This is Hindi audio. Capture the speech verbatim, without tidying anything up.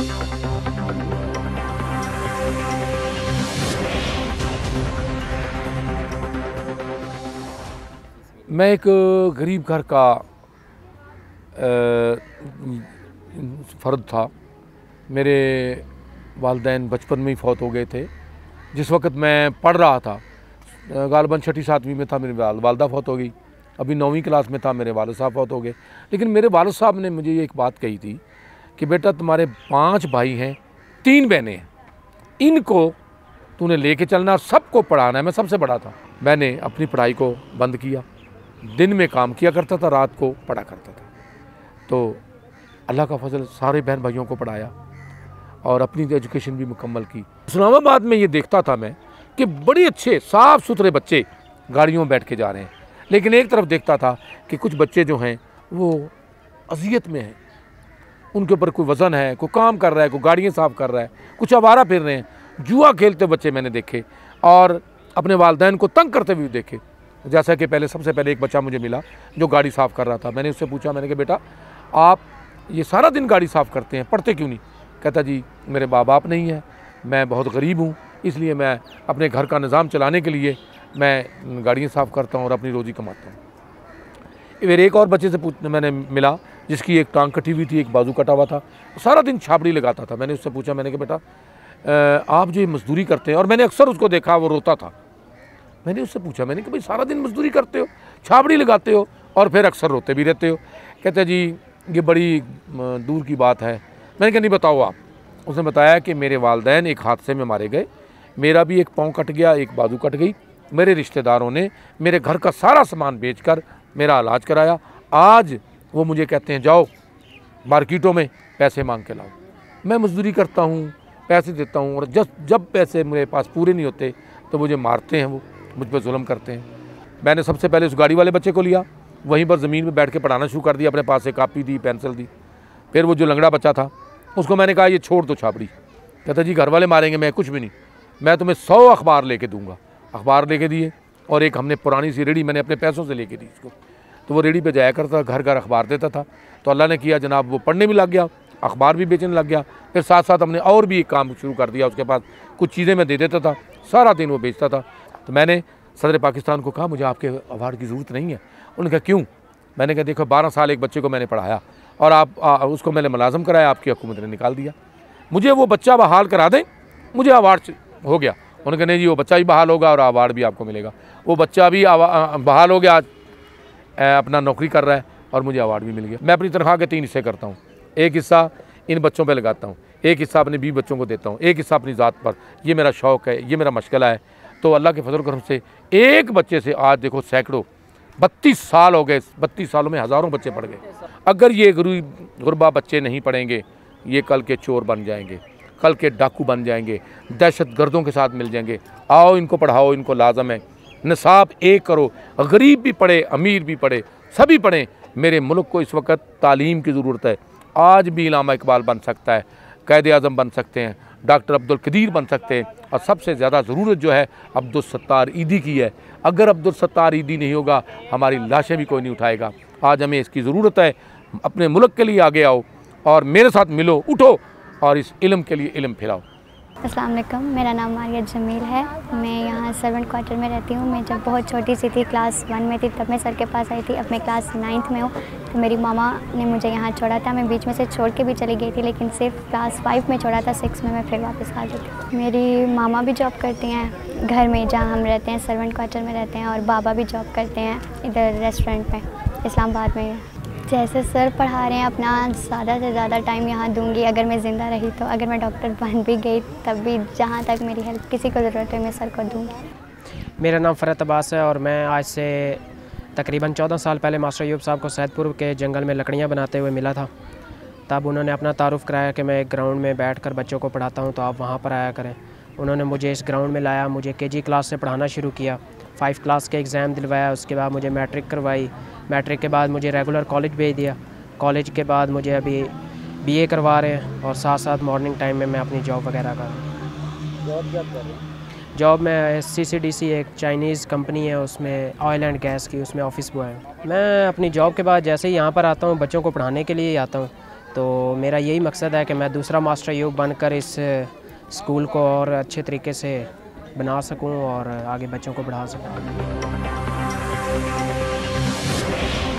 मैं एक गरीब घर का फ़र्द था। मेरे वालिदैन बचपन में ही फौत हो गए थे। जिस वक्त मैं पढ़ रहा था, गालबन छठी सातवीं में था, मेरी वालदा फौत हो गई। अभी नौवीं क्लास में था, मेरे वालिद साहब फौत हो गए। लेकिन मेरे वालिद साहब ने मुझे ये एक बात कही थी कि बेटा तुम्हारे पांच भाई हैं, तीन बहनें हैं, इनको तूने लेके चलना और सबको पढ़ाना है। मैं सबसे बड़ा था। मैंने अपनी पढ़ाई को बंद किया, दिन में काम किया करता था, रात को पढ़ा करता था। तो अल्लाह का फजल, सारे बहन भाइयों को पढ़ाया और अपनी एजुकेशन भी मुकम्मल की। इस्लामाबाद में ये देखता था मैं कि बड़े अच्छे साफ़ सुथरे बच्चे गाड़ियों में बैठ के जा रहे हैं, लेकिन एक तरफ देखता था कि कुछ बच्चे जो हैं वो अजियत में हैं, उनके ऊपर कोई वज़न है, कोई काम कर रहा है, कोई गाड़ियाँ साफ़ कर रहा है, कुछ आवारा फिर रहे हैं, जुआ खेलते बच्चे मैंने देखे और अपने वालिदैन को तंग करते हुए देखे। जैसा कि पहले सबसे पहले एक बच्चा मुझे मिला जो गाड़ी साफ़ कर रहा था। मैंने उससे पूछा, मैंने कहा बेटा आप ये सारा दिन गाड़ी साफ़ करते हैं, पढ़ते क्यों नहीं? कहता जी मेरे माँ बाप नहीं है, मैं बहुत गरीब हूँ, इसलिए मैं अपने घर का निज़ाम चलाने के लिए मैं गाड़ियाँ साफ़ करता हूँ और अपनी रोज़ी कमाता हूँ। फिर एक और बच्चे से पूछ मैंने मिला जिसकी एक टांग कटी हुई थी, एक बाजू कटा हुआ था, सारा दिन छाबड़ी लगाता था। मैंने उससे पूछा, मैंने कहा बेटा आप जो मज़दूरी करते हैं, और मैंने अक्सर उसको देखा वो रोता था। मैंने उससे पूछा, मैंने कहा भाई सारा दिन मजदूरी करते हो, छाबड़ी लगाते हो और फिर अक्सर रोते भी रहते हो। कहते जी ये बड़ी दूर की बात है। मैंने कहा नहीं बताओ आप। उसने बताया कि मेरे वालिदैन एक हादसे में मारे गए, मेरा भी एक पाँव कट गया, एक बाजू कट गई। मेरे रिश्तेदारों ने मेरे घर का सारा सामान बेचकर मेरा इलाज कराया। आज वो मुझे कहते हैं जाओ मार्केटों में पैसे मांग के लाओ। मैं मजदूरी करता हूँ, पैसे देता हूँ, और जब जब पैसे मेरे पास पूरे नहीं होते तो मुझे मारते हैं, वो मुझ पर जुल्म करते हैं। मैंने सबसे पहले उस गाड़ी वाले बच्चे को लिया, वहीं पर ज़मीन में बैठ के पढ़ाना शुरू कर दिया। अपने पास से कापी दी, पेंसिल दी। फिर वो जो लंगड़ा बच्चा था उसको मैंने कहा ये छोड़ दो छाबड़ी। कहता जी घर वाले मारेंगे, मैं कुछ भी नहीं, मैं तुम्हें सौ अखबार लेके दूंगा। अखबार लेके दिए और एक हमने पुरानी सी रेडी मैंने अपने पैसों से लेके दी उसको। तो वो रेडी पे जाया करता, घर घर अखबार देता था। तो अल्लाह ने किया जनाब वो पढ़ने भी लग गया, अखबार भी बेचने लग गया। फिर साथ साथ हमने और भी एक काम शुरू कर दिया। उसके पास कुछ चीज़ें मैं दे देता था, सारा दिन वो बेचता था। तो मैंने सदर पाकिस्तान को कहा मुझे आपके अवार्ड की ज़रूरत नहीं है। उन्होंने कहा क्यों? मैंने कहा देखो बारह साल एक बच्चे को मैंने पढ़ाया और आप आ, उसको मैंने मुलाजम कराया, आपकी हुकूमत ने निकाल दिया। मुझे वो बच्चा बहाल करा दें, मुझे अवार्ड हो गया। उन्होंने कहा नहीं जी वो बच्चा भी बहाल होगा और अवार्ड भी आपको मिलेगा। वो बच्चा भी बहाल हो गया, आज अपना नौकरी कर रहा है और मुझे अवार्ड भी मिल गया। मैं अपनी तनख्वाह के तीन हिस्से करता हूँ, एक हिस्सा इन बच्चों पर लगाता हूँ, एक हिस्सा अपने बीवी बच्चों को देता हूँ, एक हिस्सा अपनी ज़ात पर। ये मेरा शौक़ है, ये मेरा मशगला है। तो अल्लाह के फजल करम से एक बच्चे से आज देखो सैकड़ों बत्तीस साल हो गए, बत्तीस सालों में हज़ारों बच्चे पढ़ गए। अगर ये गरीब गुरबा बच्चे नहीं पढ़ेंगे, ये कल के चोर बन जाएंगे, कल के डाकू बन जाएंगे, दहशत गर्दों के साथ मिल जाएंगे। आओ इनको पढ़ाओ, इनको लाजम है। निसाब एक करो, गरीब भी पढ़े, अमीर भी पढ़े, सभी पढ़ें। मेरे मुल्क को इस वक्त तालीम की ज़रूरत है। आज भी इलामा इकबाल बन सकता है, कैद आज़म बन सकते हैं, डॉक्टर अब्दुल कदीर बन सकते हैं, और सबसे ज़्यादा ज़रूरत जो है अब्दुल सत्तार ईदी की है। अगर अब्दुल सत्तार ईदी नहीं होगा, हमारी लाशें भी कोई नहीं उठाएगा। आज हमें इसकी ज़रूरत है। अपने मुल्क के लिए आगे आओ और मेरे साथ मिलो, उठो और इस इल्म के लिए इल्म फैलाओ। अस्सलाम वालेकुम, मेरा नाम मारिया जमील है। मैं यहाँ सर्वेंट क्वार्टर में रहती हूँ। मैं जब बहुत छोटी सी थी, क्लास वन में थी, तब मैं सर के पास आई थी। अब मैं क्लास नाइन्थ में हूँ। तो मेरी मामा ने मुझे यहाँ छोड़ा था। मैं बीच में से छोड़ के भी चली गई थी, लेकिन सिर्फ क्लास फाइव में छोड़ा था, सिक्स में मैं फिर वापस आ गई थी। मेरी मामा भी जॉब करती हैं घर में, जहाँ हम रहते हैं सर्वेंट क्वार्टर में रहते हैं, और बाबा भी जॉब करते हैं इधर रेस्टोरेंट में, इस्लामाबाद में। जैसे सर पढ़ा रहे हैं, अपना ज़्यादा से ज़्यादा टाइम यहाँ दूंगी अगर मैं ज़िंदा रही तो। अगर मैं डॉक्टर बन भी गई तब भी जहाँ तक मेरी हेल्प किसी को ज़रूरत है मैं सर को दूँगी। मेरा नाम फ़रत अब्बास है और मैं आज से तकरीबन चौदह साल पहले मास्टर अयूब साहब को सैदपुर के जंगल में लकड़ियाँ बनाते हुए मिला था। तब उन्होंने अपना तारुफ़ कराया कि मैं एक ग्राउंड में बैठ कर बच्चों को पढ़ाता हूँ, तो आप वहाँ पर आया करें। उन्होंने मुझे इस ग्राउंड में लाया, मुझे के जी क्लास से पढ़ाना शुरू किया, फाइव क्लास के एग्ज़ाम दिलवाया। उसके बाद मुझे मैट्रिक करवाई, मैट्रिक के बाद मुझे रेगुलर कॉलेज भेज दिया। कॉलेज के बाद मुझे अभी बीए करवा रहे हैं, और साथ साथ मॉर्निंग टाइम में मैं अपनी जॉब वगैरह कर रहा हूँ। जॉब क्या कर रहे हैं? जॉब में सी सी डी सी एक चाइनीज़ कंपनी है, उसमें ऑयल एंड गैस की, उसमें ऑफिस बॉय है। मैं अपनी जॉब के बाद जैसे ही यहाँ पर आता हूँ, बच्चों को पढ़ाने के लिए ही आता हूँ, तो मेरा यही मकसद है कि मैं दूसरा मास्टर अयूब बनकर इस स्कूल को और अच्छे तरीके से बना सकूं और आगे बच्चों को बढ़ा सकूं।